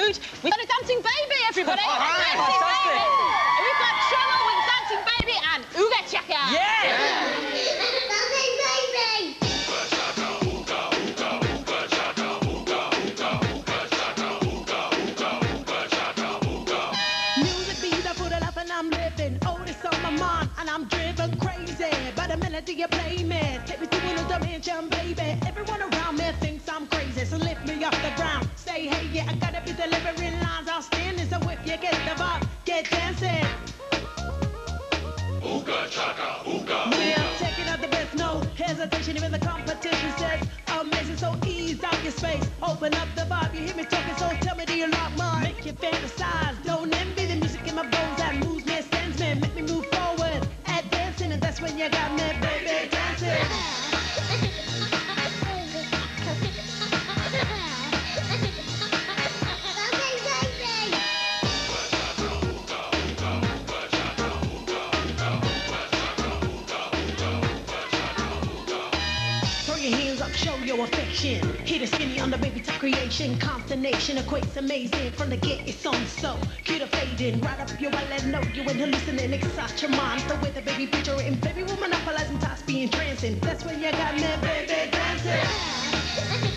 food. We've got a dancing baby, everybody. Fantastic. We've got Trevor with dancing baby and Ooga Chaka. Dancing baby. Music beat, I put it up and I'm living. Oh, it's on my mind and I'm driven crazy by the melody you play me. Take me to another dimension, baby. Everyone around me thinks I'm crazy, so lift me off the ground. Say, hey, yeah, I gotta be delivering lines outstanding. So if you get the vibe, get dancing. Ooga chaka, ooga. We're taking out the best, no hesitation. Even the competition says amazing, so ease out your space. Open up the vibe, you hear me talking, so tell me, do you like mine? Make you fantasize, don't envy the music in my bones that moves me, sends me, make me move forward. At dancing, and that's when you got me, baby, dancing. Show your affection. Hit a skinny on the baby top creation. Consternation equates amazing. From the get, it's on so cute or fading. Right up your wallet, know you and hallucinating. Excite your mind. The way the baby picture it. And baby will monopolizing, tops being trancing. That's when you got me, baby, dancing.